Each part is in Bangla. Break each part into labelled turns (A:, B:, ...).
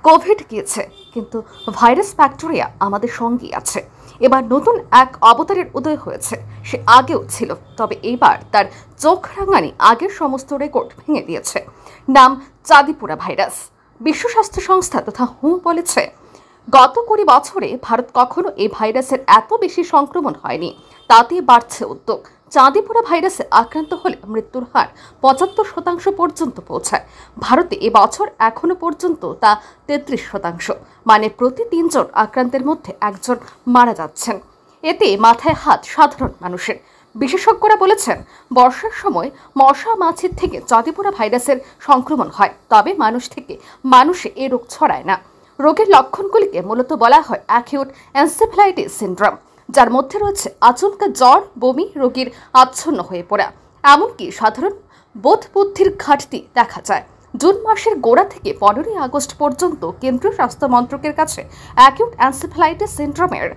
A: কোভিড গিয়েছে, কিন্তু ভাইরাস ব্যাকটেরিয়া আমাদের সঙ্গেই আছে। এবার নতুন এক অবতারের উদয় হয়েছে। সে আগেও ছিল, তবে এইবার তার চোখ রাঙানি আগের সমস্ত রেকর্ড ভেঙে দিয়েছে। নাম চাঁদিপুরা ভাইরাস। বিশ্ব স্বাস্থ্য সংস্থা তথা হু বলেছে, গত 20 বছরে ভারত কখনো এই ভাইরাসের এত বেশি সংক্রমণ হয়নি। তাতে বাড়ছে উদ্যোগ। চাঁদিপুরা ভাইরাসে আক্রান্ত হলে মৃত্যুর হার 75% পর্যন্ত পৌঁছায়। ভারতে এবছর এখনো পর্যন্ত তা 33%, মানে প্রতি 3 জন আক্রান্তের মধ্যে একজন মারা যাচ্ছেন। এতে মাথায় হাত সাধারণ মানুষের। বিশেষজ্ঞরা বলেছেন, বর্ষার সময় মশা মাছির থেকে চাঁদিপুরা ভাইরাসের সংক্রমণ হয়, তবে মানুষ থেকে মানুষে এ রোগ ছড়ায় না। রোগের লক্ষণগুলিকে মূলত বলা হয় অ্যাকিউট এনসেফ্যালাইটিস সিনড্রোম, যার মধ্যে রয়েছে আচমকা জ্বর, বমি, রোগীর আচ্ছন্ন হয়ে পড়া, এমনকি সাধারণ বোধ বুদ্ধির ঘাটতি দেখা যায়। জুন মাসের গোড়া থেকে 15 আগস্ট পর্যন্ত কেন্দ্রীয় স্বাস্থ্য মন্ত্রকের কাছে অ্যাকিউট এনসেফ্যালাইটিস সিনড্রোমের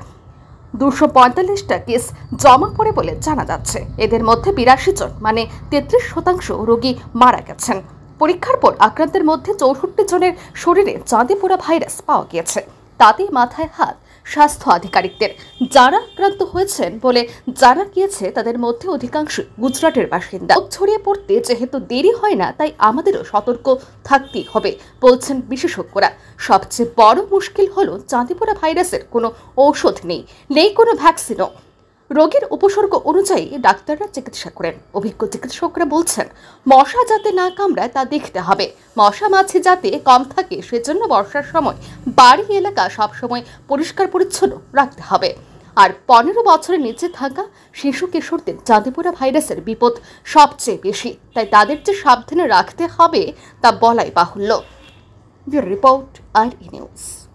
A: 245টা কেস জমা পড়ে বলে জানা যাচ্ছে। এদের মধ্যে 82 জন, মানে 33% রোগী মারা গেছেন। পরীক্ষার পর আক্রান্তের মধ্যে 64 জনের শরীরে চাঁদিপুরা ভাইরাস পাওয়া গিয়েছে। তাতে মাথায় হাত স্বাস্থ্য আধিকারিকদের। যারা আক্রান্ত হয়েছেন বলে জানা গিয়েছে, তাদের মধ্যে অধিকাংশ গুজরাটের বাসিন্দা। ছড়িয়ে পড়তে যেহেতু দেরি হয় না, তাই আমাদেরও সতর্ক থাকতেই হবে, বলছেন বিশেষজ্ঞরা। সবচেয়ে বড় মুশকিল হলো চাঁদিপুরা ভাইরাসের কোনো ঔষধ নেই কোনো ভ্যাকসিনও। রোগীর উপসর্গ অনুযায়ী ডাক্তাররা চিকিৎসা করেন। অভিজ্ঞ চিকিৎসকরা বলছেন, মশা যাতে না কামড়ায় তা দেখতে হবে। মশা মাছি যাতে কম থাকে সেজন্য বর্ষার সময় বাড়ি এলাকা সবসময় পরিষ্কার পরিচ্ছন্ন রাখতে হবে। আর 15 বছরের নিচে থাকা শিশু কিশোরদের চাঁদিপুরা ভাইরাসের বিপদ সবচেয়ে বেশি, তাই তাদের যে সাবধানে রাখতে হবে তা বলাই বাহুল্য। রিপোর্ট আর নিউজ।